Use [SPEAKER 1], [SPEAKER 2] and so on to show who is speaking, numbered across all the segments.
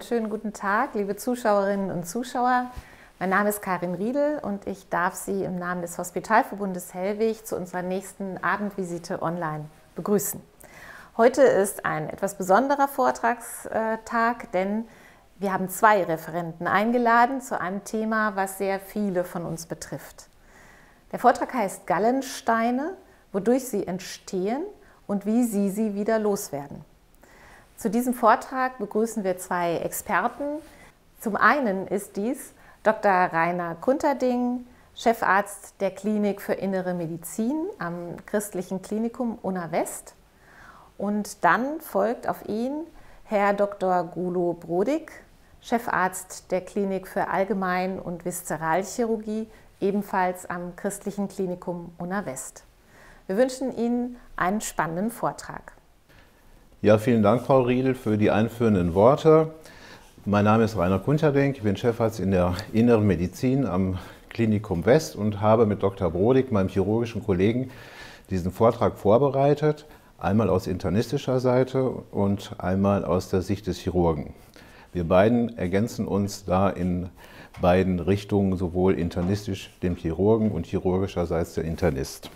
[SPEAKER 1] schönen guten Tag, liebe Zuschauerinnen und Zuschauer. Mein Name ist Karin Riedel und ich darf Sie im Namen des Hospitalverbundes Hellwig zu unserer nächsten Abendvisite online begrüßen. Heute ist ein etwas besonderer Vortragstag, denn wir haben zwei Referenten eingeladen zu einem Thema, was sehr viele von uns betrifft. Der Vortrag heißt Gallensteine, wodurch sie entstehen und wie Sie sie wieder loswerden. Zu diesem Vortrag begrüßen wir zwei Experten. Zum einen ist dies Dr. Rainer Kunterding, Chefarzt der Klinik für Innere Medizin am Christlichen Klinikum Unna West. Und dann folgt auf ihn Herr Dr. Gulo Brodig, Chefarzt der Klinik für Allgemein- und Viszeralchirurgie, ebenfalls am Christlichen Klinikum Unna West. Wir wünschen Ihnen einen spannenden Vortrag.
[SPEAKER 2] Ja, vielen Dank, Frau Riedel, für die einführenden Worte. Mein Name ist Rainer Kunterding, ich bin Chefarzt in der Inneren Medizin am Klinikum West und habe mit Dr. Brodig, meinem chirurgischen Kollegen, diesen Vortrag vorbereitet, einmal aus internistischer Seite und einmal aus der Sicht des Chirurgen. Wir beiden ergänzen uns da in beiden Richtungen, sowohl internistisch dem Chirurgen und chirurgischerseits der Internist.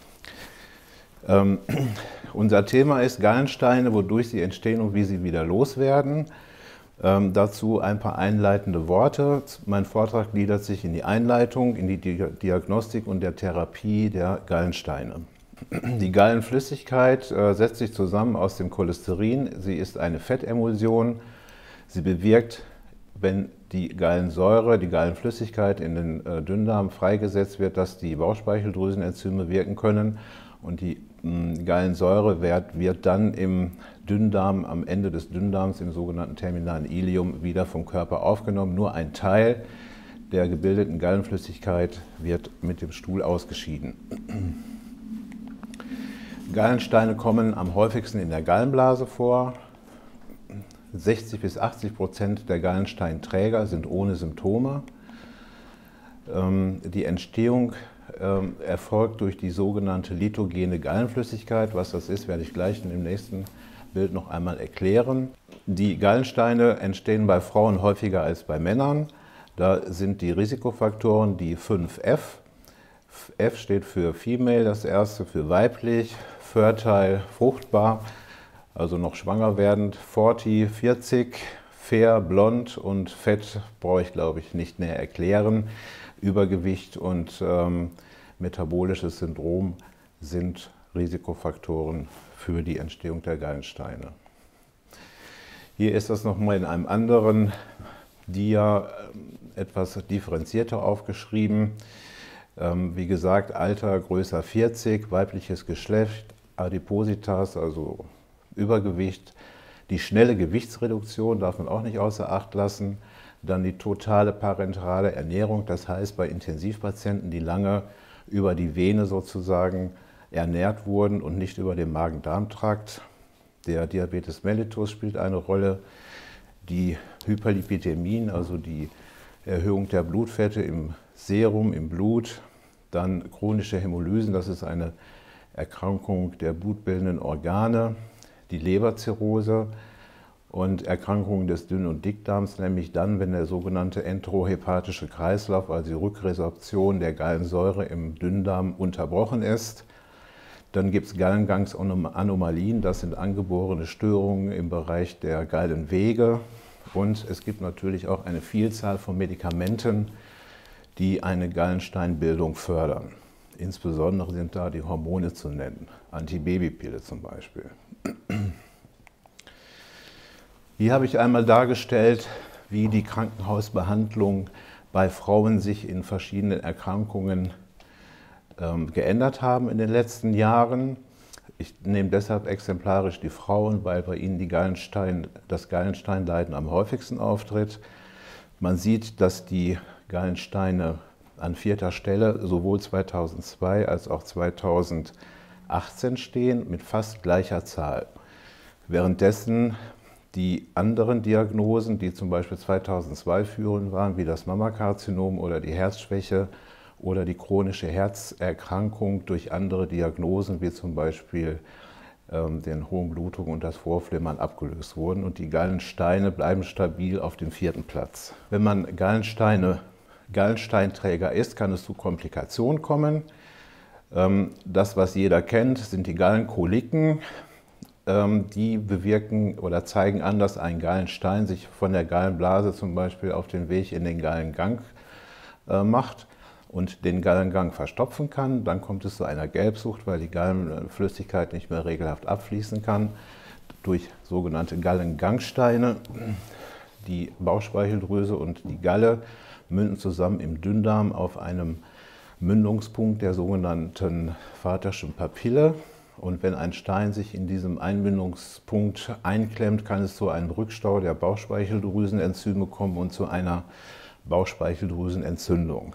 [SPEAKER 2] Unser Thema ist Gallensteine, wodurch sie entstehen und wie sie wieder loswerden. Dazu ein paar einleitende Worte. Mein Vortrag gliedert sich in die Einleitung, in die Diagnostik und der Therapie der Gallensteine. Die Gallenflüssigkeit setzt sich zusammen aus dem Cholesterin. Sie ist eine Fettemulsion. Sie bewirkt, wenn die Gallensäure, die Gallenflüssigkeit in den Dünndarm freigesetzt wird, dass die Bauchspeicheldrüsenenzyme wirken können. Und die Gallensäure wird dann im Dünndarm, am Ende des Dünndarms, im sogenannten terminalen Ileum, wieder vom Körper aufgenommen. Nur ein Teil der gebildeten Gallenflüssigkeit wird mit dem Stuhl ausgeschieden. Gallensteine kommen am häufigsten in der Gallenblase vor. 60 bis 80% der Gallensteinträger sind ohne Symptome. Die Entstehung erfolgt durch die sogenannte lithogene Gallenflüssigkeit. Was das ist, werde ich gleich im nächsten Bild noch einmal erklären. Die Gallensteine entstehen bei Frauen häufiger als bei Männern. Da sind die Risikofaktoren die 5F. F steht für Female, das erste für weiblich, fertile, fruchtbar, also noch schwanger werdend, 40, 40, fair, blond und fett brauche ich, glaube ich, nicht näher erklären. Übergewicht und metabolisches Syndrom sind Risikofaktoren für die Entstehung der Gallensteine. Hier ist das nochmal in einem anderen Dia etwas differenzierter aufgeschrieben. Wie gesagt, Alter größer 40, weibliches Geschlecht, Adipositas, also Übergewicht. Die schnelle Gewichtsreduktion darf man auch nicht außer Acht lassen. Dann die totale parenterale Ernährung, das heißt bei Intensivpatienten, die lange über die Vene sozusagen ernährt wurden und nicht über den Magen-Darm-Trakt. Der Diabetes mellitus spielt eine Rolle. Die Hyperlipidämien, also die Erhöhung der Blutfette im Serum, im Blut. Dann chronische Hämolysen, das ist eine Erkrankung der blutbildenden Organe. Die Leberzirrhose. Und Erkrankungen des Dünn- und Dickdarms, nämlich dann, wenn der sogenannte enterohepatische Kreislauf, also die Rückresorption der Gallensäure im Dünndarm, unterbrochen ist. Dann gibt es Gallengangsanomalien, das sind angeborene Störungen im Bereich der Gallenwege. Und es gibt natürlich auch eine Vielzahl von Medikamenten, die eine Gallensteinbildung fördern. Insbesondere sind da die Hormone zu nennen, Antibabypille zum Beispiel. Hier habe ich einmal dargestellt, wie die Krankenhausbehandlung bei Frauen sich in verschiedenen Erkrankungen geändert haben in den letzten Jahren. Ich nehme deshalb exemplarisch die Frauen, weil bei ihnen das Gallensteinleiden am häufigsten auftritt. Man sieht, dass die Gallensteine an 4. Stelle sowohl 2002 als auch 2018 stehen, mit fast gleicher Zahl. Währenddessen die anderen Diagnosen, die zum Beispiel 2002 führend waren, wie das Mammakarzinom oder die Herzschwäche oder die chronische Herzerkrankung durch andere Diagnosen, wie zum Beispiel den hohen Blutdruck und das Vorflimmern abgelöst wurden. Und die Gallensteine bleiben stabil auf dem 4. Platz. Wenn man Gallensteinträger ist, kann es zu Komplikationen kommen. Das, was jeder kennt, sind die Gallenkoliken. Die bewirken oder zeigen an, dass ein Gallenstein sich von der Gallenblase zum Beispiel auf den Weg in den Gallengang macht und den Gallengang verstopfen kann. Dann kommt es zu einer Gelbsucht, weil die Gallenflüssigkeit nicht mehr regelhaft abfließen kann durch sogenannte Gallengangsteine. Die Bauchspeicheldrüse und die Galle münden zusammen im Dünndarm auf einem Mündungspunkt der sogenannten Vaterschen Papille. Und wenn ein Stein sich in diesem Einbindungspunkt einklemmt, kann es zu einem Rückstau der Bauchspeicheldrüsenenzyme kommen und zu einer Bauchspeicheldrüsenentzündung.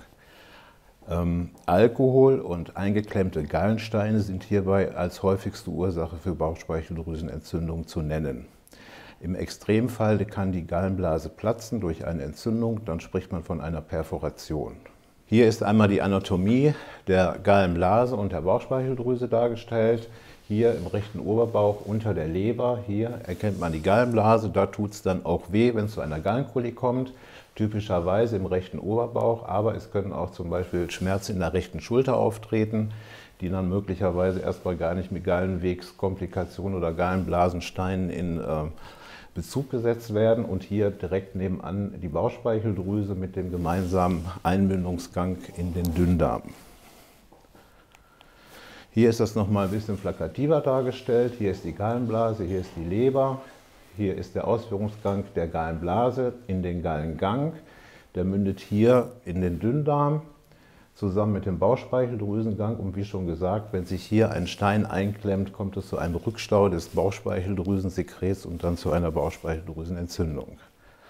[SPEAKER 2] Alkohol und eingeklemmte Gallensteine sind hierbei als häufigste Ursache für Bauchspeicheldrüsenentzündung zu nennen. Im Extremfall kann die Gallenblase platzen durch eine Entzündung, dann spricht man von einer Perforation. Hier ist einmal die Anatomie der Gallenblase und der Bauchspeicheldrüse dargestellt. Hier im rechten Oberbauch unter der Leber, hier erkennt man die Gallenblase, da tut es dann auch weh, wenn es zu einer Gallenkolik kommt. Typischerweise im rechten Oberbauch, aber es können auch zum Beispiel Schmerzen in der rechten Schulter auftreten, die dann möglicherweise erstmal gar nicht mit Gallenwegskomplikationen oder Gallenblasensteinen in Bezug gesetzt werden. Und hier direkt nebenan die Bauchspeicheldrüse mit dem gemeinsamen Einbindungsgang in den Dünndarm. Hier ist das nochmal ein bisschen plakativer dargestellt. Hier ist die Gallenblase, hier ist die Leber. Hier ist der Ausführungsgang der Gallenblase in den Gallengang. Der mündet hier in den Dünndarm zusammen mit dem Bauchspeicheldrüsengang. Und wie schon gesagt, wenn sich hier ein Stein einklemmt, kommt es zu einem Rückstau des Bauchspeicheldrüsensekrets und dann zu einer Bauchspeicheldrüsenentzündung.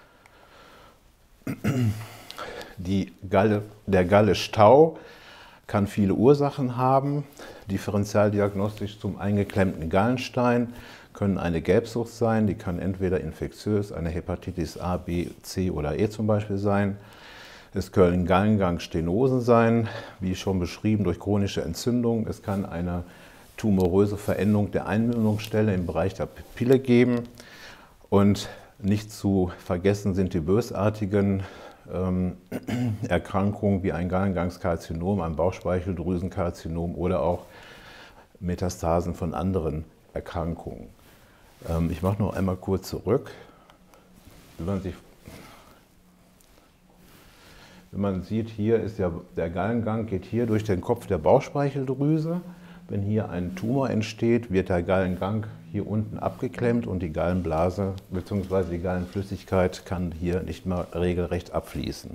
[SPEAKER 2] Der Galle-Stau kann viele Ursachen haben. Differentialdiagnostisch zum eingeklemmten Gallenstein können eine Gelbsucht sein, die kann entweder infektiös, eine Hepatitis A, B, C oder E zum Beispiel sein. Es können Gallengangstenosen sein, wie schon beschrieben, durch chronische Entzündung. Es kann eine tumoröse Veränderung der Einmündungsstelle im Bereich der Pupille geben. Und nicht zu vergessen sind die bösartigen Erkrankungen wie ein Gallengangskarzinom, ein Bauchspeicheldrüsenkarzinom oder auch Metastasen von anderen Erkrankungen. Ich mache noch einmal kurz zurück. Wenn man sieht, hier ist der Gallengang geht hier durch den Kopf der Bauchspeicheldrüse. Wenn hier ein Tumor entsteht, wird der Gallengang hier unten abgeklemmt und die Gallenblase bzw. die Gallenflüssigkeit kann hier nicht mehr regelrecht abfließen.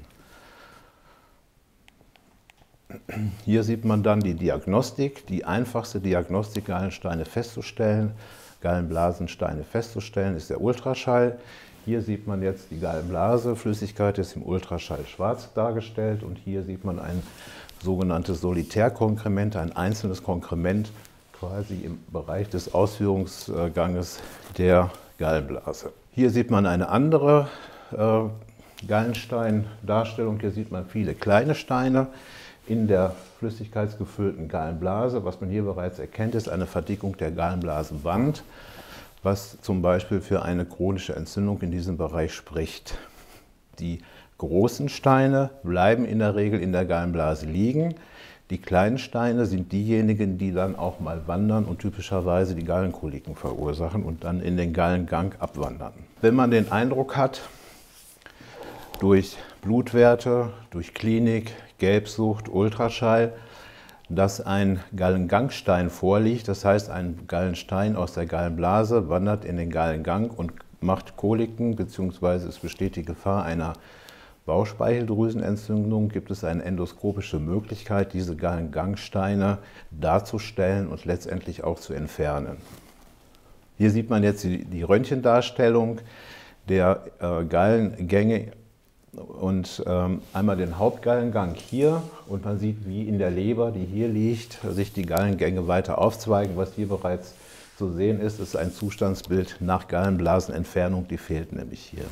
[SPEAKER 2] Hier sieht man dann die Diagnostik, die einfachste Diagnostik, Gallensteine festzustellen, Gallenblasensteine festzustellen, ist der Ultraschall. Hier sieht man jetzt die Gallenblase, Flüssigkeit ist im Ultraschall schwarz dargestellt und hier sieht man ein sogenanntes Solitärkonkrement, ein einzelnes Konkrement quasi im Bereich des Ausführungsganges der Gallenblase. Hier sieht man eine andere Gallenstein-Darstellung. Hier sieht man viele kleine Steine in der flüssigkeitsgefüllten Gallenblase. Was man hier bereits erkennt, ist eine Verdickung der Gallenblasenwand, was zum Beispiel für eine chronische Entzündung in diesem Bereich spricht. Die großen Steine bleiben in der Regel in der Gallenblase liegen. Die kleinen Steine sind diejenigen, die dann auch mal wandern und typischerweise die Gallenkoliken verursachen und dann in den Gallengang abwandern. Wenn man den Eindruck hat, durch Blutwerte, durch Klinik, Gelbsucht, Ultraschall, dass ein Gallengangstein vorliegt, das heißt ein Gallenstein aus der Gallenblase wandert in den Gallengang und macht Koliken bzw. es besteht die Gefahr einer Bauchspeicheldrüsenentzündung, gibt es eine endoskopische Möglichkeit, diese Gallengangsteine darzustellen und letztendlich auch zu entfernen. Hier sieht man jetzt die Röntgendarstellung der Gallengänge und einmal den Hauptgallengang hier und man sieht, wie in der Leber, die hier liegt, sich die Gallengänge weiter aufzweigen. Was hier bereits zu sehen ist, ist ein Zustandsbild nach Gallenblasenentfernung, die fehlt nämlich hier.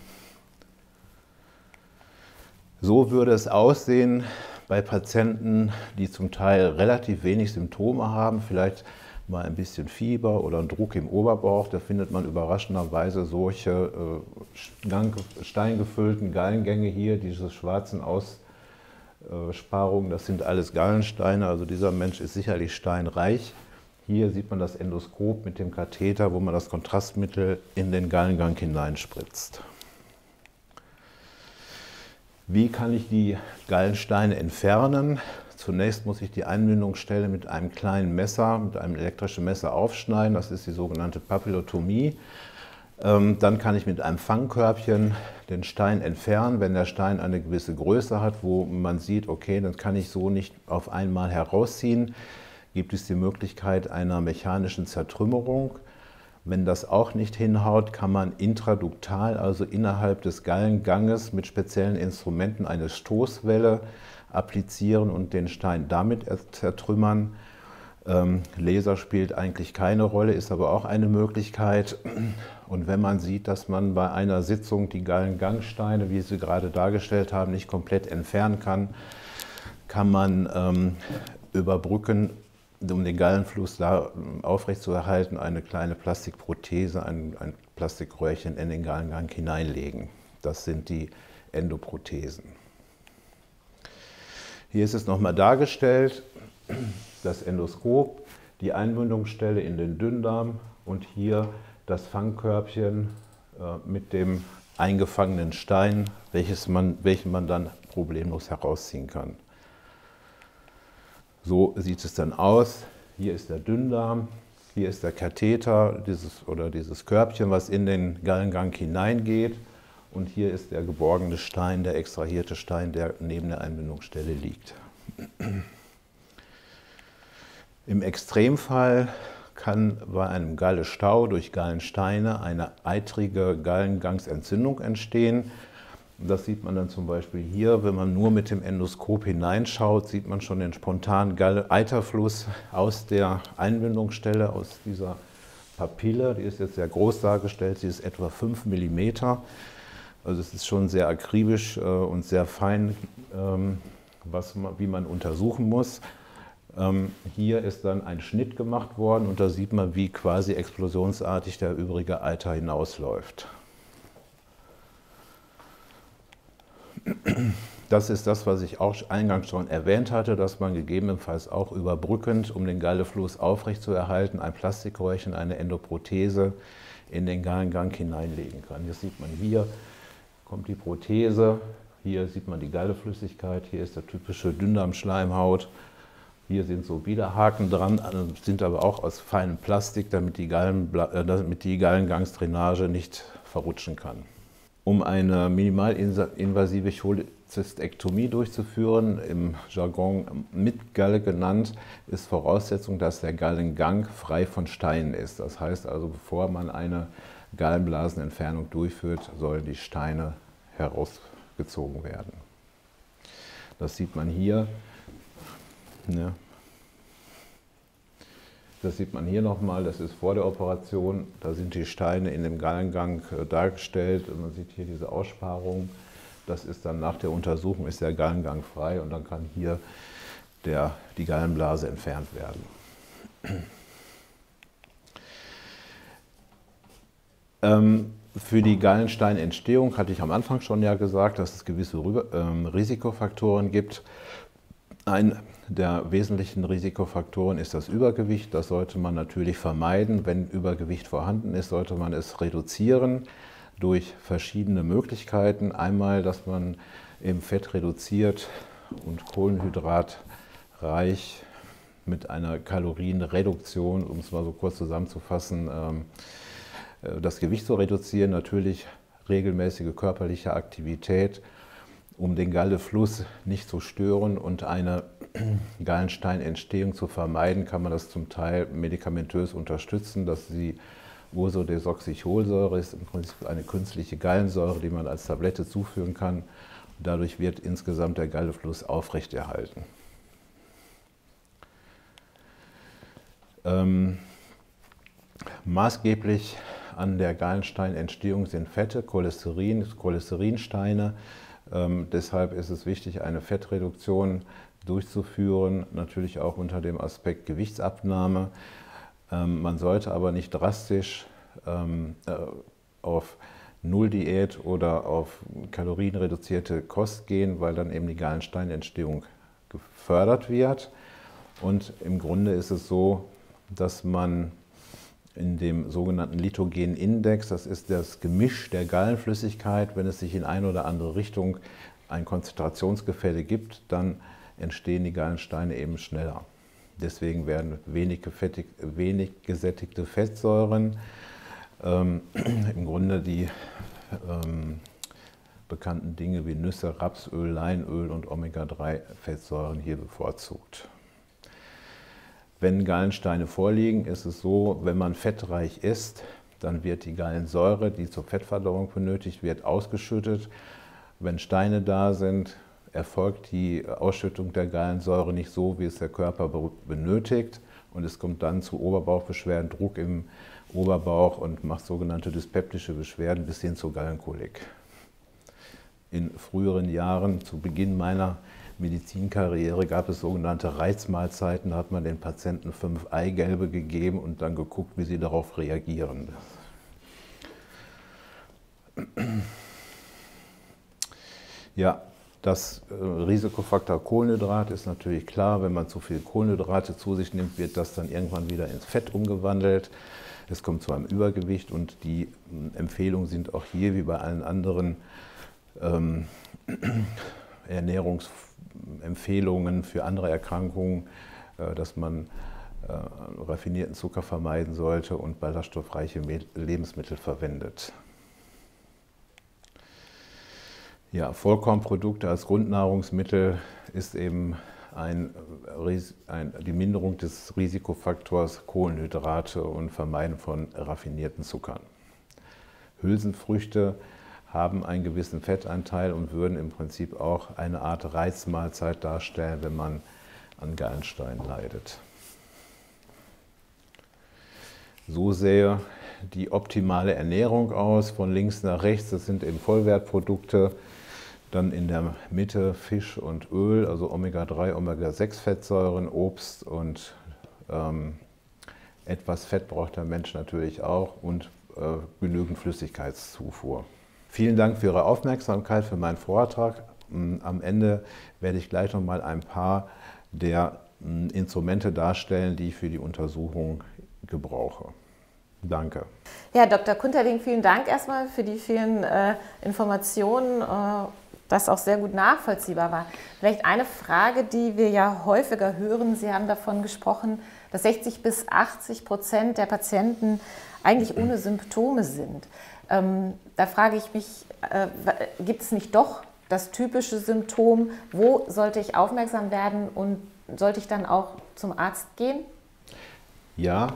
[SPEAKER 2] So würde es aussehen bei Patienten, die zum Teil relativ wenig Symptome haben, vielleicht mal ein bisschen Fieber oder einen Druck im Oberbauch, da findet man überraschenderweise solche steingefüllten Gallengänge hier, diese schwarzen Aussparungen, das sind alles Gallensteine, also dieser Mensch ist sicherlich steinreich. Hier sieht man das Endoskop mit dem Katheter, wo man das Kontrastmittel in den Gallengang hineinspritzt. Wie kann ich die Gallensteine entfernen? Zunächst muss ich die Einmündungsstelle mit einem kleinen Messer, mit einem elektrischen Messer aufschneiden. Das ist die sogenannte Papillotomie. Dann kann ich mit einem Fangkörbchen den Stein entfernen. Wenn der Stein eine gewisse Größe hat, wo man sieht, okay, dann kann ich so nicht auf einmal herausziehen, gibt es die Möglichkeit einer mechanischen Zertrümmerung. Wenn das auch nicht hinhaut, kann man intraduktal, also innerhalb des Gallenganges mit speziellen Instrumenten eine Stoßwelle applizieren und den Stein damit zertrümmern. Laser spielt eigentlich keine Rolle, ist aber auch eine Möglichkeit. Und wenn man sieht, dass man bei einer Sitzung die Gallengangsteine, wie Sie gerade dargestellt haben, nicht komplett entfernen kann, kann man überbrücken, um den Gallenfluss da aufrechtzuerhalten, eine kleine Plastikprothese, ein Plastikröhrchen in den Gallengang hineinlegen. Das sind die Endoprothesen. Hier ist es nochmal dargestellt, das Endoskop, die Einmündungsstelle in den Dünndarm und hier das Fangkörbchen mit dem eingefangenen Stein, welchen man dann problemlos herausziehen kann. So sieht es dann aus. Hier ist der Dünndarm, hier ist der Katheter, dieses Körbchen, was in den Gallengang hineingeht. Und hier ist der geborgene Stein, der extrahierte Stein, der neben der Einmündungsstelle liegt. Im Extremfall kann bei einem Gallestau durch Gallensteine eine eitrige Gallengangsentzündung entstehen. Das sieht man dann zum Beispiel hier, wenn man nur mit dem Endoskop hineinschaut, sieht man schon den spontanen Eiterfluss aus der Einmündungsstelle, aus dieser Papille. Die ist jetzt sehr groß dargestellt, sie ist etwa 5 mm. Also es ist schon sehr akribisch und sehr fein, wie man untersuchen muss. Hier ist dann ein Schnitt gemacht worden und da sieht man, wie quasi explosionsartig der übrige Eiter hinausläuft. Das ist das, was ich auch eingangs schon erwähnt hatte, dass man gegebenenfalls auch überbrückend, um den Gallefluss aufrechtzuerhalten, ein Plastikröhrchen, eine Endoprothese in den Gallengang hineinlegen kann. Hier sieht man, hier kommt die Prothese, hier sieht man die Galleflüssigkeit, hier ist der typische Dünndarmschleimhaut, hier sind so Widerhaken dran, sind aber auch aus feinem Plastik, damit die Gallengangsdrainage nicht verrutschen kann. Um eine minimalinvasive Cholezystektomie durchzuführen, im Jargon mit Galle genannt, ist Voraussetzung, dass der Gallengang frei von Steinen ist. Das heißt also, bevor man eine Gallenblasenentfernung durchführt, sollen die Steine herausgezogen werden. Das sieht man hier. Ja. Das sieht man hier nochmal, das ist vor der Operation, da sind die Steine in dem Gallengang dargestellt und man sieht hier diese Aussparung. Das ist dann nach der Untersuchung, ist der Gallengang frei und dann kann hier die Gallenblase entfernt werden. Für die Gallensteinentstehung hatte ich am Anfang schon ja gesagt, dass es gewisse Risikofaktoren gibt. Ein der wesentlichen Risikofaktoren ist das Übergewicht. Das sollte man natürlich vermeiden. Wenn Übergewicht vorhanden ist, sollte man es reduzieren durch verschiedene Möglichkeiten. Einmal, dass man eben Fett reduziert und kohlenhydratreich mit einer Kalorienreduktion, um es mal so kurz zusammenzufassen, das Gewicht zu reduzieren. Natürlich regelmäßige körperliche Aktivität, um den Gallefluss nicht zu stören und eine Gallensteinentstehung zu vermeiden, kann man das zum Teil medikamentös unterstützen. Das ist die Ursodesoxycholsäure, ist im Prinzip eine künstliche Gallensäure, die man als Tablette zuführen kann. Dadurch wird insgesamt der Gallefluss aufrechterhalten. Maßgeblich an der Gallensteinentstehung sind Fette, Cholesterinsteine. Deshalb ist es wichtig, eine Fettreduktion durchzuführen, natürlich auch unter dem Aspekt Gewichtsabnahme. Man sollte aber nicht drastisch auf Nulldiät oder auf kalorienreduzierte Kost gehen, weil dann eben die Gallensteinentstehung gefördert wird. Und im Grunde ist es so, dass man in dem sogenannten litogenen Index, das ist das Gemisch der Gallenflüssigkeit, wenn es sich in eine oder andere Richtung ein Konzentrationsgefälle gibt, dann entstehen die Gallensteine eben schneller. Deswegen werden wenig gesättigte Fettsäuren, im Grunde die bekannten Dinge wie Nüsse, Rapsöl, Leinöl und Omega-3-Fettsäuren hier bevorzugt. Wenn Gallensteine vorliegen, ist es so, wenn man fettreich isst, dann wird die Gallensäure, die zur Fettverdauung benötigt wird, ausgeschüttet. Wenn Steine da sind, erfolgt die Ausschüttung der Gallensäure nicht so, wie es der Körper benötigt. Und es kommt dann zu Oberbauchbeschwerden, Druck im Oberbauch und macht sogenannte dyspeptische Beschwerden bis hin zur Gallenkolik. In früheren Jahren, zu Beginn meiner Medizinkarriere, gab es sogenannte Reizmahlzeiten. Da hat man den Patienten 5 Eigelbe gegeben und dann geguckt, wie sie darauf reagieren. Ja, das Risikofaktor Kohlenhydrat ist natürlich klar. Wenn man zu viel Kohlenhydrate zu sich nimmt, wird das dann irgendwann wieder ins Fett umgewandelt. Es kommt zu einem Übergewicht und die Empfehlungen sind auch hier wie bei allen anderen Ernährungsempfehlungen für andere Erkrankungen, dass man raffinierten Zucker vermeiden sollte und ballaststoffreiche Lebensmittel verwendet. Ja, Vollkornprodukte als Grundnahrungsmittel ist eben die Minderung des Risikofaktors Kohlenhydrate und Vermeiden von raffinierten Zuckern. Hülsenfrüchte haben einen gewissen Fettanteil und würden im Prinzip auch eine Art Reizmahlzeit darstellen, wenn man an Gallensteinen leidet. So sähe die optimale Ernährung aus, von links nach rechts. Das sind eben Vollwertprodukte, dann in der Mitte Fisch und Öl, also Omega-3, Omega-6-Fettsäuren, Obst und etwas Fett braucht der Mensch natürlich auch und genügend Flüssigkeitszufuhr. Vielen Dank für Ihre Aufmerksamkeit für meinen Vortrag. Am Ende werde ich gleich noch mal ein paar der Instrumente darstellen, die ich für die Untersuchung gebrauche. Danke.
[SPEAKER 1] Ja, Dr. Kunterling, vielen Dank erstmal für die vielen Informationen, das auch sehr gut nachvollziehbar war. Vielleicht eine Frage, die wir ja häufiger hören. Sie haben davon gesprochen, dass 60 bis 80% der Patienten eigentlich ohne Symptome sind. Da frage ich mich, gibt es nicht doch das typische Symptom? Wo sollte ich aufmerksam werden und sollte ich dann auch zum Arzt gehen?
[SPEAKER 2] Ja,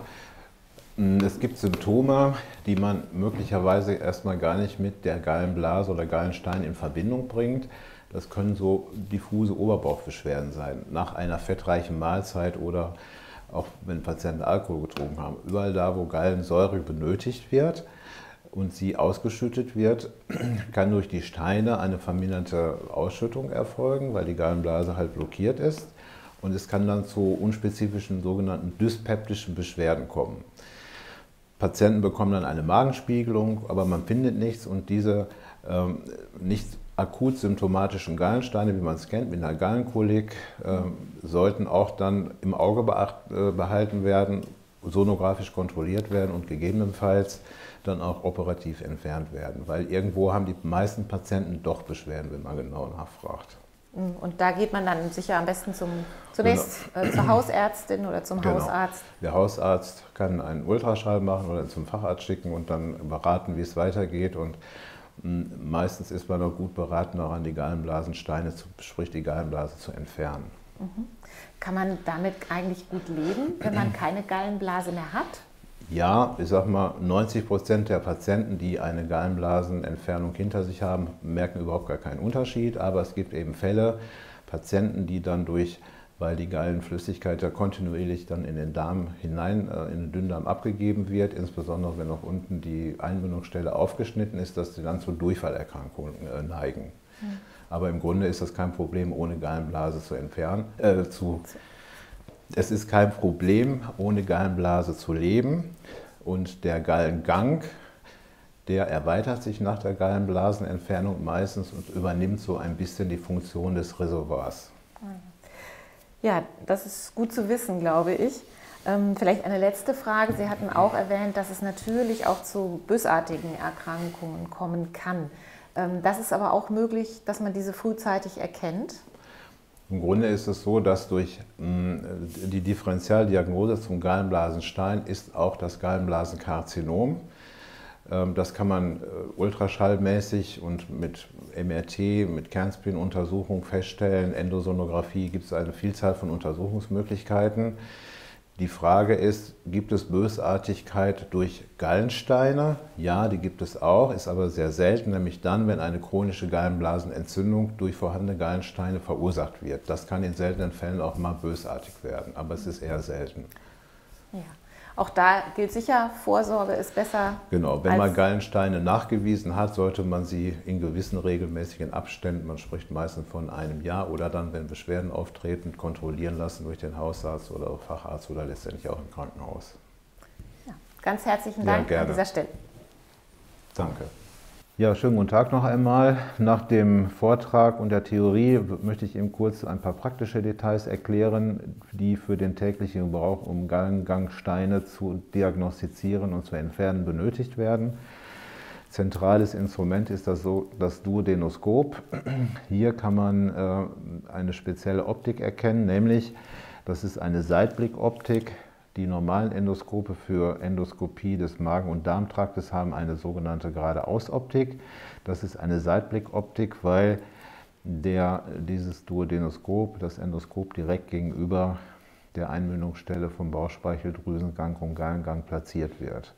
[SPEAKER 2] es gibt Symptome, die man möglicherweise erstmal gar nicht mit der Gallenblase oder Gallenstein in Verbindung bringt. Das können so diffuse Oberbauchbeschwerden sein, nach einer fettreichen Mahlzeit oder auch wenn Patienten Alkohol getrunken haben. Überall da, wo Gallensäure benötigt wird und sie ausgeschüttet wird, kann durch die Steine eine verminderte Ausschüttung erfolgen, weil die Gallenblase halt blockiert ist. Und es kann dann zu unspezifischen sogenannten dyspeptischen Beschwerden kommen. Patienten bekommen dann eine Magenspiegelung, aber man findet nichts und diese nicht akut symptomatischen Gallensteine, wie man es kennt, mit einer Gallenkolik, sollten auch dann im Auge behalten werden, sonografisch kontrolliert werden und gegebenenfalls dann auch operativ entfernt werden, weil irgendwo haben die meisten Patienten doch Beschwerden, wenn man genau nachfragt.
[SPEAKER 1] Und da geht man dann sicher am besten zunächst zur Hausärztin oder zum Hausarzt?
[SPEAKER 2] Der Hausarzt kann einen Ultraschall machen oder zum Facharzt schicken und dann beraten, wie es weitergeht. Und meistens ist man auch gut beraten, auch an die Gallenblasensteine, sprich die Gallenblase zu entfernen.
[SPEAKER 1] Kann man damit eigentlich gut leben, wenn man keine Gallenblase mehr hat?
[SPEAKER 2] Ja, ich sag mal, 90% der Patienten, die eine Gallenblasenentfernung hinter sich haben, merken überhaupt gar keinen Unterschied. Aber es gibt eben Fälle, Patienten, die dann weil die Gallenflüssigkeit ja kontinuierlich dann in den Darm hinein, in den Dünndarm abgegeben wird, insbesondere wenn auch unten die Einbindungsstelle aufgeschnitten ist, dass sie dann zu Durchfallerkrankungen neigen. Aber im Grunde ist das kein Problem, ohne Gallenblase zu entfernen, Es ist kein Problem, ohne Gallenblase zu leben. Und der Gallengang, der erweitert sich nach der Gallenblasenentfernung meistens und übernimmt so ein bisschen die Funktion des Reservoirs.
[SPEAKER 1] Ja, das ist gut zu wissen, glaube ich. Vielleicht eine letzte Frage. Sie hatten auch erwähnt, dass es natürlich auch zu bösartigen Erkrankungen kommen kann. Das ist aber auch möglich, dass man diese frühzeitig erkennt?
[SPEAKER 2] Im Grunde ist es so, dass durch die Differentialdiagnose zum Gallenblasenstein ist auch das Gallenblasenkarzinom. Das kann man ultraschallmäßig und mit MRT, mit Kernspin-Untersuchung feststellen. Endosonographie, gibt es eine Vielzahl von Untersuchungsmöglichkeiten. Die Frage ist, gibt es Bösartigkeit durch Gallensteine? Ja, die gibt es auch, ist aber sehr selten, nämlich dann, wenn eine chronische Gallenblasenentzündung durch vorhandene Gallensteine verursacht wird. Das kann in seltenen Fällen auch mal bösartig werden, aber es ist eher selten.
[SPEAKER 1] Ja. Auch da gilt sicher, Vorsorge ist besser.
[SPEAKER 2] Genau, wenn man Gallensteine nachgewiesen hat, sollte man sie in gewissen regelmäßigen Abständen, man spricht meistens von einem Jahr oder dann, wenn Beschwerden auftreten, kontrollieren lassen durch den Hausarzt oder Facharzt oder letztendlich auch im Krankenhaus.
[SPEAKER 1] Ja, ganz herzlichen Dank an dieser Stelle.
[SPEAKER 2] Danke. Ja, schönen guten Tag noch einmal. Nach dem Vortrag und der Theorie möchte ich Ihnen kurz ein paar praktische Details erklären, die für den täglichen Gebrauch, um Gallengangsteine zu diagnostizieren und zu entfernen, benötigt werden. Zentrales Instrument ist das Duodenoskop. Hier kann man eine spezielle Optik erkennen, nämlich das ist eine Seitblickoptik. Die normalen Endoskope für Endoskopie des Magen- und Darmtraktes haben eine sogenannte Geradeausoptik. Das ist eine Seitblickoptik, weil dieses Duodenoskop, das Endoskop, direkt gegenüber der Einmündungsstelle vom Bauchspeicheldrüsengang und Gallengang platziert wird.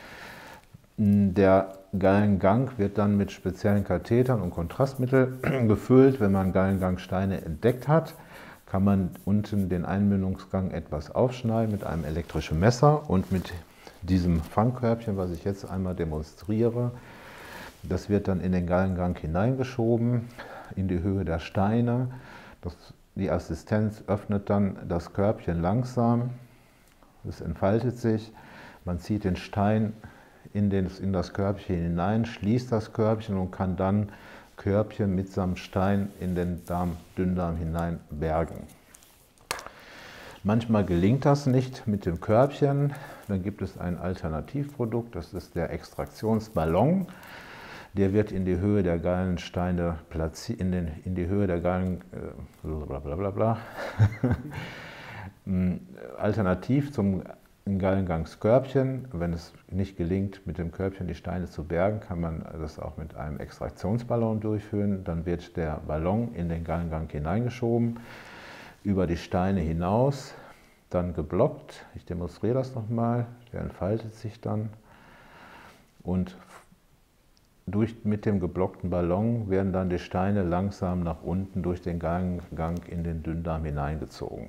[SPEAKER 2] Der Gallengang wird dann mit speziellen Kathetern und Kontrastmittel gefüllt. Wenn man Gallengangsteine entdeckt hat, kann man unten den Einmündungsgang etwas aufschneiden mit einem elektrischen Messer und mit diesem Fangkörbchen, was ich jetzt einmal demonstriere, das wird dann in den Gallengang hineingeschoben, in die Höhe der Steine. Die Assistenz öffnet dann das Körbchen langsam, es entfaltet sich, man zieht den Stein in das Körbchen hinein, schließt das Körbchen und kann dann Körbchen mitsamt Stein in den Dünndarm hinein bergen. Manchmal gelingt das nicht mit dem Körbchen, dann gibt es ein Alternativprodukt, das ist der Extraktionsballon. Der wird in die Höhe der Gallensteine platziert, in die Höhe der Alternativ zum Gallengangskörbchen. Wenn es nicht gelingt, mit dem Körbchen die Steine zu bergen, kann man das auch mit einem Extraktionsballon durchführen. Dann wird der Ballon in den Gallengang hineingeschoben, über die Steine hinaus, dann geblockt. Ich demonstriere das nochmal. Der entfaltet sich dann. Und mit dem geblockten Ballon werden dann die Steine langsam nach unten durch den Gallengang in den Dünndarm hineingezogen.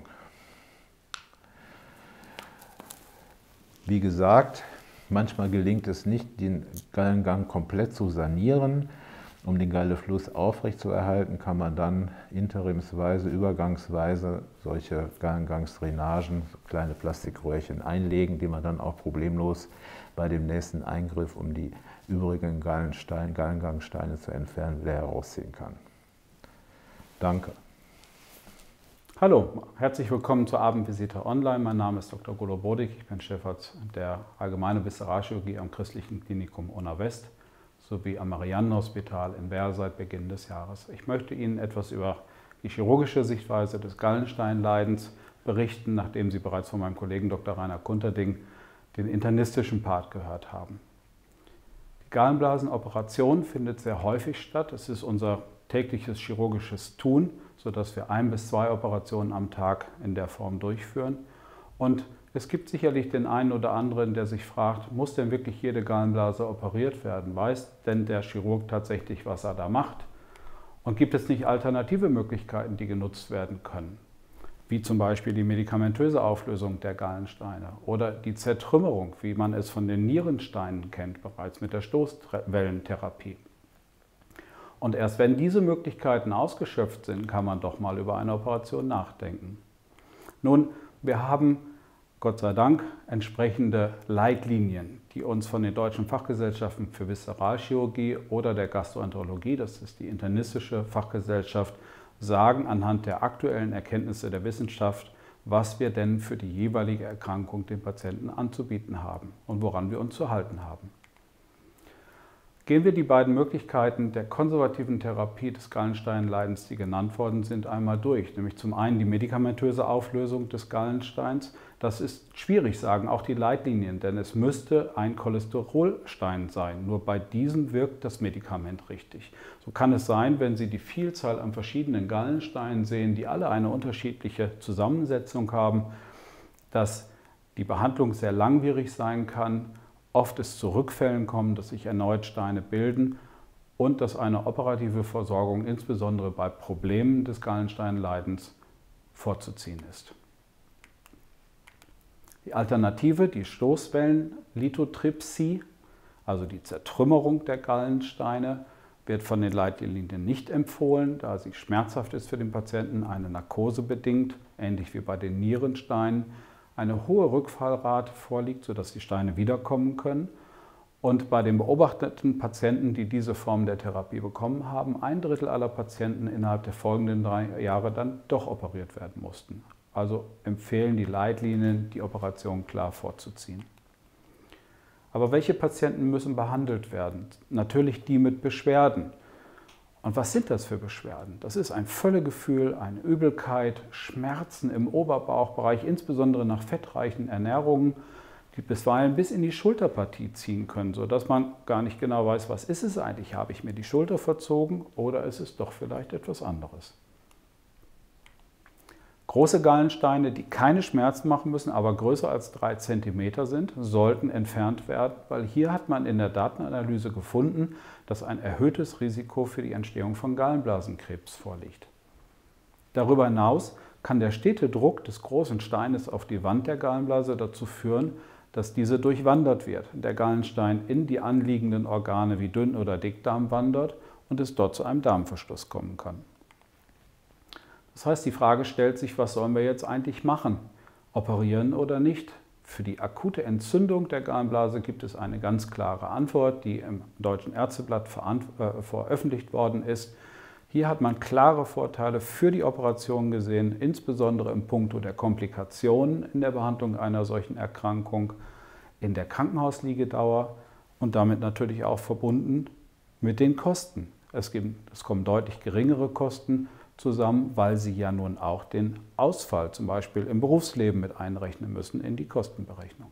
[SPEAKER 2] Wie gesagt, manchmal gelingt es nicht, den Gallengang komplett zu sanieren. Um den Gallefluss aufrechtzuerhalten, kann man dann interimsweise, übergangsweise solche Gallengangsdrainagen, so kleine Plastikröhrchen einlegen, die man dann auch problemlos bei dem nächsten Eingriff, um die übrigen Gallengangsteine zu entfernen, wieder herausziehen kann. Danke.
[SPEAKER 3] Hallo, herzlich willkommen zur Abendvisite online. Mein Name ist Dr. Golo Bodig, ich bin Chefarzt der Allgemeinen Viszeralchirurgie am Christlichen Klinikum Unna West sowie am Mariannenhospital in Werl seit Beginn des Jahres. Ich möchte Ihnen etwas über die chirurgische Sichtweise des Gallensteinleidens berichten, nachdem Sie bereits von meinem Kollegen Dr. Rainer Kunterding den internistischen Part gehört haben. Die Gallenblasenoperation findet sehr häufig statt. Es ist unser tägliches chirurgisches Tun, sodass wir 1 bis 2 Operationen am Tag in der Form durchführen. Und es gibt sicherlich den einen oder anderen, der sich fragt, muss denn wirklich jede Gallenblase operiert werden? Weiß denn der Chirurg tatsächlich, was er da macht? Und gibt es nicht alternative Möglichkeiten, die genutzt werden können? Wie zum Beispiel die medikamentöse Auflösung der Gallensteine oder die Zertrümmerung, wie man es von den Nierensteinen kennt, bereits mit der Stoßwellentherapie. Und erst wenn diese Möglichkeiten ausgeschöpft sind, kann man doch mal über eine Operation nachdenken. Nun Wir haben, Gott sei Dank, entsprechende Leitlinien, die uns von den deutschen Fachgesellschaften für Viszeralchirurgie oder der Gastroenterologie, das ist die internistische Fachgesellschaft, sagen anhand der aktuellen Erkenntnisse der Wissenschaft, was wir denn für die jeweilige Erkrankung den Patienten anzubieten haben und woran wir uns zu halten haben. Gehen wir die beiden Möglichkeiten der konservativen Therapie des Gallensteinleidens, die genannt worden sind, einmal durch. Nämlich zum einen die medikamentöse Auflösung des Gallensteins. Das ist schwierig, sagen auch die Leitlinien, denn es müsste ein Cholesterolstein sein. Nur bei diesem wirkt das Medikament richtig. So kann es sein, wenn Sie die Vielzahl an verschiedenen Gallensteinen sehen, die alle eine unterschiedliche Zusammensetzung haben, dass die Behandlung sehr langwierig sein kann, oft es zu Rückfällen kommt, dass sich erneut Steine bilden und dass eine operative Versorgung insbesondere bei Problemen des Gallensteinleidens vorzuziehen ist. Die Alternative, die Stoßwellenlithotripsie, also die Zertrümmerung der Gallensteine, wird von den Leitlinien nicht empfohlen, da sie schmerzhaft ist für den Patienten, eine Narkose bedingt, ähnlich wie bei den Nierensteinen, eine hohe Rückfallrate vorliegt, sodass die Steine wiederkommen können. Und bei den beobachteten Patienten, die diese Form der Therapie bekommen haben, 1/3 aller Patienten innerhalb der folgenden 3 Jahre dann doch operiert werden mussten. Also empfehlen die Leitlinien, die Operation klar vorzuziehen. Aber welche Patienten müssen behandelt werden? Natürlich die mit Beschwerden. Und was sind das für Beschwerden? Das ist ein Völlegefühl, eine Übelkeit, Schmerzen im Oberbauchbereich, insbesondere nach fettreichen Ernährungen, die bisweilen bis in die Schulterpartie ziehen können, sodass man gar nicht genau weiß, was ist es eigentlich? Habe ich mir die Schulter verzogen oder ist es doch vielleicht etwas anderes? Große Gallensteine, die keine Schmerzen machen müssen, aber größer als 3 cm sind, sollten entfernt werden, weil hier hat man in der Datenanalyse gefunden, dass ein erhöhtes Risiko für die Entstehung von Gallenblasenkrebs vorliegt. Darüber hinaus kann der stete Druck des großen Steines auf die Wand der Gallenblase dazu führen, dass diese durchwandert wird. Der Gallenstein in die anliegenden Organe wie Dünn- oder Dickdarm wandert und es dort zu einem Darmverschluss kommen kann. Das heißt, die Frage stellt sich, was sollen wir jetzt eigentlich machen? Operieren oder nicht? Für die akute Entzündung der Gallenblase gibt es eine ganz klare Antwort, die im Deutschen Ärzteblatt veröffentlicht worden ist. Hier hat man klare Vorteile für die Operation gesehen, insbesondere im Puncto der Komplikationen in der Behandlung einer solchen Erkrankung, in der Krankenhausliegedauer und damit natürlich auch verbunden mit den Kosten. Es kommen deutlich geringere Kosten zusammen, weil sie ja nun auch den Ausfall zum Beispiel im Berufsleben mit einrechnen müssen in die Kostenberechnung.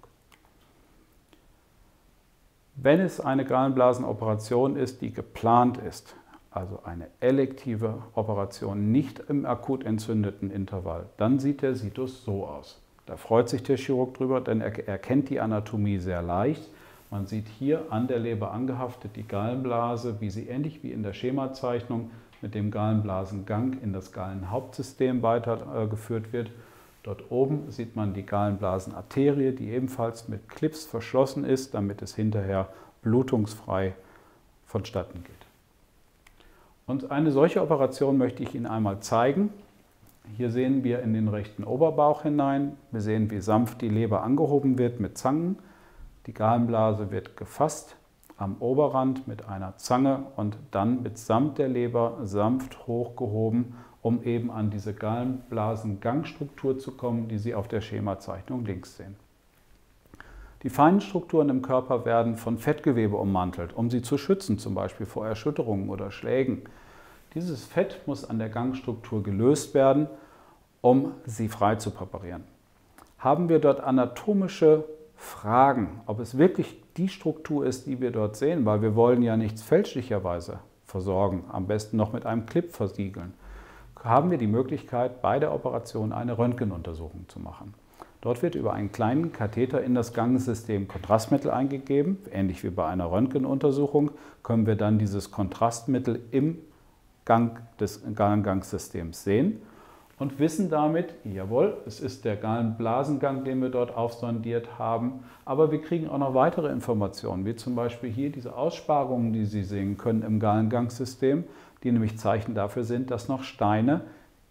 [SPEAKER 3] Wenn es eine Gallenblasenoperation ist, die geplant ist, also eine elektive Operation nicht im akut entzündeten Intervall, dann sieht der Situs so aus. Da freut sich der Chirurg drüber, denn er erkennt die Anatomie sehr leicht. Man sieht hier an der Leber angehaftet die Gallenblase, wie sie ähnlich wie in der Schemazeichnung mit dem Gallenblasengang in das Gallenhauptsystem weitergeführt wird. Dort oben sieht man die Gallenblasenarterie, die ebenfalls mit Clips verschlossen ist, damit es hinterher blutungsfrei vonstatten geht. Und eine solche Operation möchte ich Ihnen einmal zeigen. Hier sehen wir in den rechten Oberbauch hinein. Wir sehen, wie sanft die Leber angehoben wird mit Zangen. Die Gallenblase wird gefasst am Oberrand mit einer Zange und dann mitsamt der Leber sanft hochgehoben, um eben an diese Gallenblasengangstruktur zu kommen, die Sie auf der Schemazeichnung links sehen. Die feinen Strukturen im Körper werden von Fettgewebe ummantelt, um sie zu schützen, zum Beispiel vor Erschütterungen oder Schlägen. Dieses Fett muss an der Gangstruktur gelöst werden, um sie frei zu präparieren. Haben wir dort anatomische Fragen, ob es wirklich die Struktur ist, die wir dort sehen, weil wir wollen ja nichts fälschlicherweise versorgen, am besten noch mit einem Clip versiegeln, haben wir die Möglichkeit, bei der Operation eine Röntgenuntersuchung zu machen. Dort wird über einen kleinen Katheter in das Gangsystem Kontrastmittel eingegeben. Ähnlich wie bei einer Röntgenuntersuchung können wir dann dieses Kontrastmittel im Gang des Gallengangsystems sehen und wissen damit, jawohl, es ist der Gallenblasengang, den wir dort aufsondiert haben, aber wir kriegen auch noch weitere Informationen, wie zum Beispiel hier diese Aussparungen, die Sie sehen können im Gallengangssystem, die nämlich Zeichen dafür sind, dass noch Steine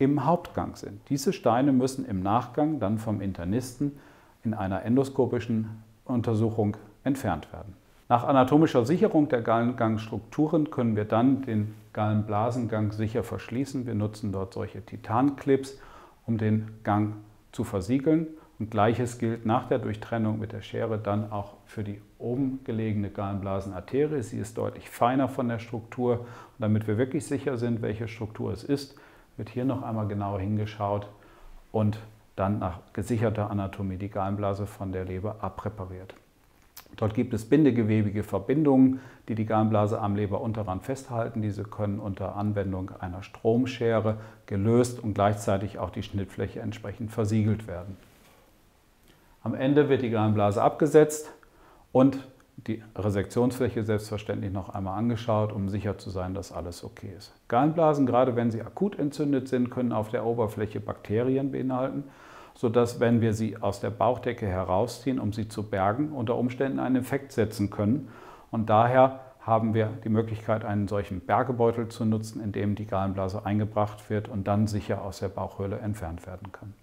[SPEAKER 3] im Hauptgang sind. Diese Steine müssen im Nachgang dann vom Internisten in einer endoskopischen Untersuchung entfernt werden. Nach anatomischer Sicherung der Gallengangstrukturen können wir dann den Gallenblasengang sicher verschließen. Wir nutzen dort solche Titanclips, um den Gang zu versiegeln. Und Gleiches gilt nach der Durchtrennung mit der Schere dann auch für die oben gelegene Gallenblasenarterie. Sie ist deutlich feiner von der Struktur. Und damit wir wirklich sicher sind, welche Struktur es ist, wird hier noch einmal genauer hingeschaut und dann nach gesicherter Anatomie die Gallenblase von der Leber abpräpariert. Dort gibt es bindegewebige Verbindungen, die die Gallenblase am Leberunterrand festhalten. Diese können unter Anwendung einer Stromschere gelöst und gleichzeitig auch die Schnittfläche entsprechend versiegelt werden. Am Ende wird die Gallenblase abgesetzt und die Resektionsfläche selbstverständlich noch einmal angeschaut, um sicher zu sein, dass alles okay ist. Gallenblasen, gerade wenn sie akut entzündet sind, können auf der Oberfläche Bakterien beinhalten, sodass, wenn wir sie aus der Bauchdecke herausziehen, um sie zu bergen, unter Umständen einen Infekt setzen können. Und daher haben wir die Möglichkeit, einen solchen Bergebeutel zu nutzen, in dem die Gallenblase eingebracht wird und dann sicher aus der Bauchhöhle entfernt werden kann.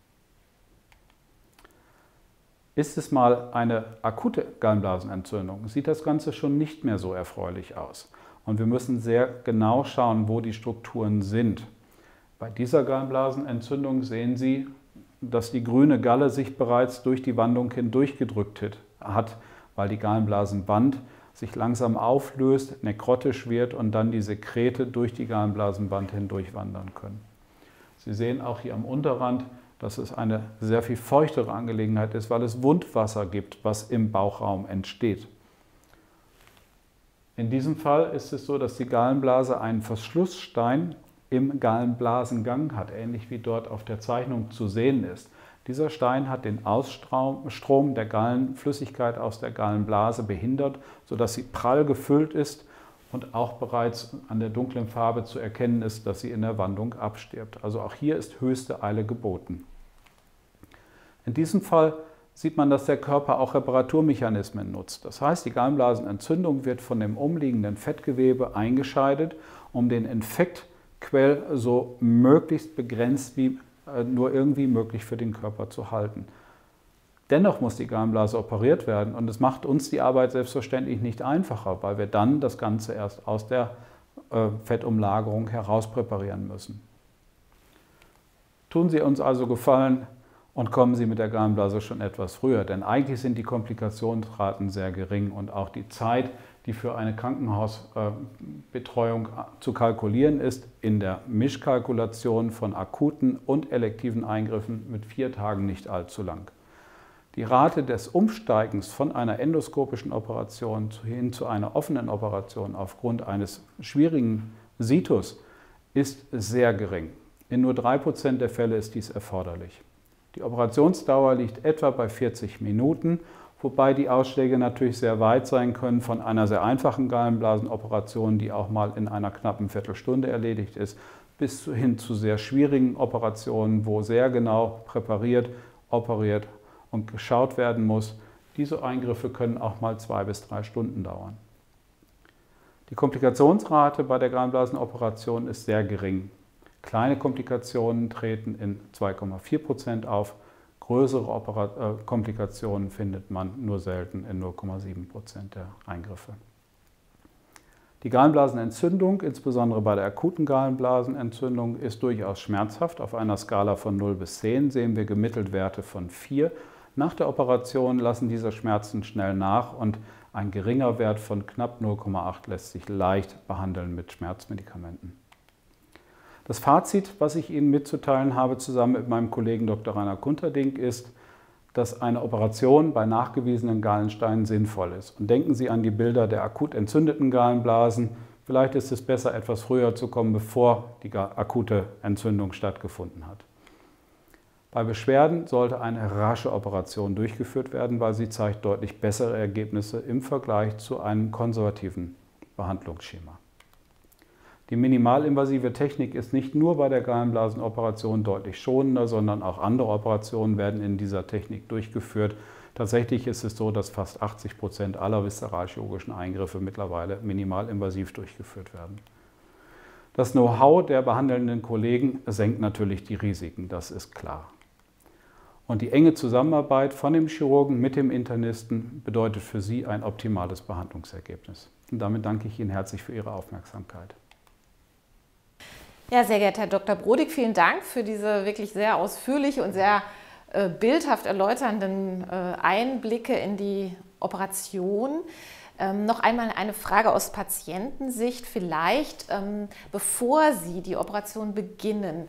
[SPEAKER 3] Ist es mal eine akute Gallenblasenentzündung, sieht das Ganze schon nicht mehr so erfreulich aus. Und wir müssen sehr genau schauen, wo die Strukturen sind. Bei dieser Gallenblasenentzündung sehen Sie, dass die grüne Galle sich bereits durch die Wandung hindurchgedrückt hat, weil die Gallenblasenwand sich langsam auflöst, nekrotisch wird und dann die Sekrete durch die Gallenblasenwand hindurchwandern können. Sie sehen auch hier am Unterrand, dass es eine sehr viel feuchtere Angelegenheit ist, weil es Wundwasser gibt, was im Bauchraum entsteht. In diesem Fall ist es so, dass die Gallenblase einen Verschlussstein im Gallenblasengang hat, ähnlich wie dort auf der Zeichnung zu sehen ist. Dieser Stein hat den Ausstrom der Gallenflüssigkeit aus der Gallenblase behindert, sodass sie prall gefüllt ist und auch bereits an der dunklen Farbe zu erkennen ist, dass sie in der Wandung abstirbt. Also auch hier ist höchste Eile geboten. In diesem Fall sieht man, dass der Körper auch Reparaturmechanismen nutzt. Das heißt, die Gallenblasenentzündung wird von dem umliegenden Fettgewebe eingescheidet, um den Infektquell so möglichst begrenzt wie nur irgendwie möglich für den Körper zu halten. Dennoch muss die Gallenblase operiert werden und es macht uns die Arbeit selbstverständlich nicht einfacher, weil wir dann das Ganze erst aus der Fettumlagerung heraus präparieren müssen. Tun Sie uns also Gefallen und kommen Sie mit der Gallenblase schon etwas früher, denn eigentlich sind die Komplikationsraten sehr gering und auch die Zeit, die für eine Krankenhausbetreuung zu kalkulieren ist, in der Mischkalkulation von akuten und elektiven Eingriffen mit 4 Tagen nicht allzu lang. Die Rate des Umsteigens von einer endoskopischen Operation hin zu einer offenen Operation aufgrund eines schwierigen Situs ist sehr gering. In nur 3% der Fälle ist dies erforderlich. Die Operationsdauer liegt etwa bei 40 Minuten, wobei die Ausschläge natürlich sehr weit sein können von einer sehr einfachen Gallenblasenoperation, die auch mal in einer knappen Viertelstunde erledigt ist, bis hin zu sehr schwierigen Operationen, wo sehr genau präpariert, operiert und geschaut werden muss. Diese Eingriffe können auch mal 2 bis 3 Stunden dauern. Die Komplikationsrate bei der Gallenblasenoperation ist sehr gering. Kleine Komplikationen treten in 2,4% auf. Größere Komplikationen findet man nur selten in 0,7% der Eingriffe. Die Gallenblasenentzündung, insbesondere bei der akuten Gallenblasenentzündung, ist durchaus schmerzhaft. Auf einer Skala von 0 bis 10 sehen wir gemittelt Werte von 4. Nach der Operation lassen diese Schmerzen schnell nach und ein geringer Wert von knapp 0,8 lässt sich leicht behandeln mit Schmerzmedikamenten. Das Fazit, was ich Ihnen mitzuteilen habe, zusammen mit meinem Kollegen Dr. Rainer Kunterding, ist, dass eine Operation bei nachgewiesenen Gallensteinen sinnvoll ist. Und denken Sie an die Bilder der akut entzündeten Gallenblasen. Vielleicht ist es besser, etwas früher zu kommen, bevor die akute Entzündung stattgefunden hat. Bei Beschwerden sollte eine rasche Operation durchgeführt werden, weil sie zeigt deutlich bessere Ergebnisse im Vergleich zu einem konservativen Behandlungsschema. Die minimalinvasive Technik ist nicht nur bei der Gallenblasenoperation deutlich schonender, sondern auch andere Operationen werden in dieser Technik durchgeführt. Tatsächlich ist es so, dass fast 80% aller viszeralchirurgischen Eingriffe mittlerweile minimalinvasiv durchgeführt werden. Das Know-how der behandelnden Kollegen senkt natürlich die Risiken, das ist klar. Und die enge Zusammenarbeit von dem Chirurgen mit dem Internisten bedeutet für Sie ein optimales Behandlungsergebnis. Und damit danke ich Ihnen herzlich für Ihre Aufmerksamkeit.
[SPEAKER 1] Ja, sehr geehrter Herr Dr. Brodig, vielen Dank für diese wirklich sehr ausführliche und sehr bildhaft erläuternden Einblicke in die Operation. Noch einmal eine Frage aus Patientensicht. Vielleicht, bevor Sie die Operation beginnen,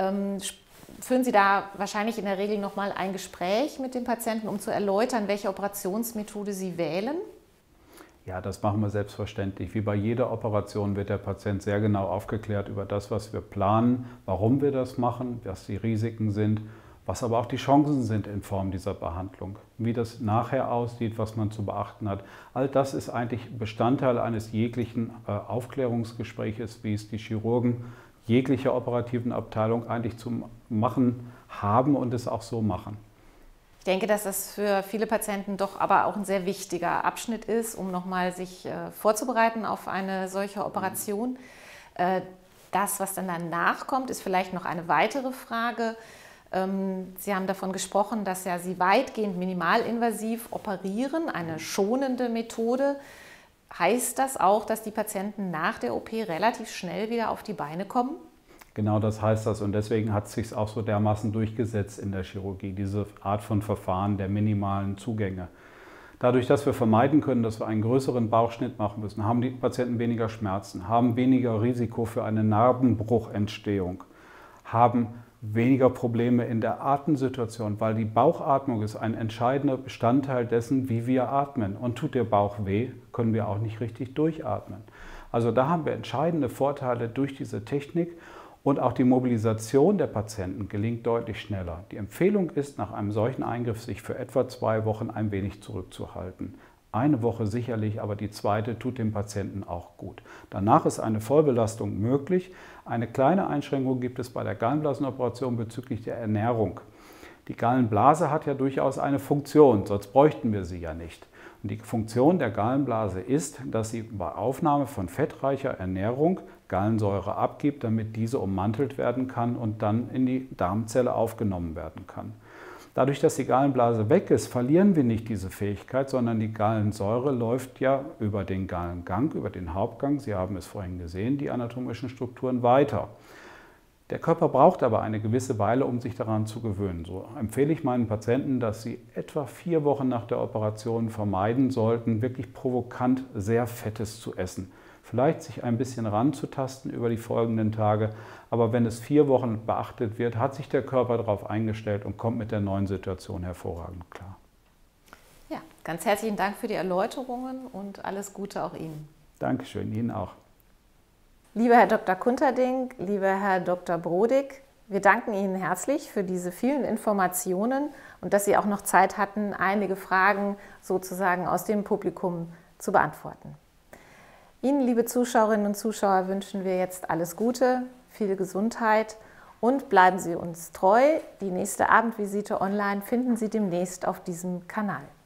[SPEAKER 1] führen Sie da wahrscheinlich in der Regel noch mal ein Gespräch mit dem Patienten, um zu erläutern, welche Operationsmethode Sie wählen?
[SPEAKER 3] Ja, das machen wir selbstverständlich. Wie bei jeder Operation wird der Patient sehr genau aufgeklärt über das, was wir planen, warum wir das machen, was die Risiken sind, was aber auch die Chancen sind in Form dieser Behandlung, wie das nachher aussieht, was man zu beachten hat. All das ist eigentlich Bestandteil eines jeglichen Aufklärungsgespräches, wie es die Chirurgen jeglicher operativen Abteilung eigentlich zu machen haben und es auch so machen.
[SPEAKER 1] Ich denke, dass das für viele Patienten doch aber auch ein sehr wichtiger Abschnitt ist, um nochmal sich vorzubereiten auf eine solche Operation. Das, was dann danach kommt, ist vielleicht noch eine weitere Frage. Sie haben davon gesprochen, dass ja Sie weitgehend minimalinvasiv operieren, eine schonende Methode. Heißt das auch, dass die Patienten nach der OP relativ schnell wieder auf die Beine kommen?
[SPEAKER 3] Genau das heißt das und deswegen hat es sich auch so dermaßen durchgesetzt in der Chirurgie, diese Art von Verfahren der minimalen Zugänge. Dadurch, dass wir vermeiden können, dass wir einen größeren Bauchschnitt machen müssen, haben die Patienten weniger Schmerzen, haben weniger Risiko für eine Narbenbruchentstehung, haben weniger Probleme in der Atemsituation, weil die Bauchatmung ist ein entscheidender Bestandteil dessen, wie wir atmen. Und tut der Bauch weh, können wir auch nicht richtig durchatmen. Also da haben wir entscheidende Vorteile durch diese Technik und auch die Mobilisation der Patienten gelingt deutlich schneller. Die Empfehlung ist, nach einem solchen Eingriff sich für etwa 2 Wochen ein wenig zurückzuhalten. Eine Woche sicherlich, aber die zweite tut dem Patienten auch gut. Danach ist eine Vollbelastung möglich. Eine kleine Einschränkung gibt es bei der Gallenblasenoperation bezüglich der Ernährung. Die Gallenblase hat ja durchaus eine Funktion, sonst bräuchten wir sie ja nicht. Und die Funktion der Gallenblase ist, dass sie bei Aufnahme von fettreicher Ernährung Gallensäure abgibt, damit diese ummantelt werden kann und dann in die Darmzelle aufgenommen werden kann. Dadurch, dass die Gallenblase weg ist, verlieren wir nicht diese Fähigkeit, sondern die Gallensäure läuft ja über den Gallengang, über den Hauptgang, Sie haben es vorhin gesehen, die anatomischen Strukturen weiter. Der Körper braucht aber eine gewisse Weile, um sich daran zu gewöhnen. So empfehle ich meinen Patienten, dass sie etwa 4 Wochen nach der Operation vermeiden sollten, wirklich provokant sehr Fettes zu essen. Vielleicht sich ein bisschen ranzutasten über die folgenden Tage, aber wenn es 4 Wochen beachtet wird, hat sich der Körper darauf eingestellt und kommt mit der neuen Situation hervorragend klar.
[SPEAKER 1] Ja, ganz herzlichen Dank für die Erläuterungen und alles Gute auch Ihnen.
[SPEAKER 3] Dankeschön, Ihnen auch.
[SPEAKER 1] Lieber Herr Dr. Kunterding, lieber Herr Dr. Brodig, wir danken Ihnen herzlich für diese vielen Informationen und dass Sie auch noch Zeit hatten, einige Fragen sozusagen aus dem Publikum zu beantworten. Ihnen, liebe Zuschauerinnen und Zuschauer, wünschen wir jetzt alles Gute, viel Gesundheit und bleiben Sie uns treu. Die nächste Abendvisite online finden Sie demnächst auf diesem Kanal.